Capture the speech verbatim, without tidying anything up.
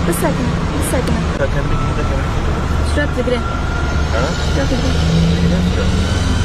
بس ساكنة بس ساكنة كان بيجي ده كمان شربت بره ها شربت بره بيجي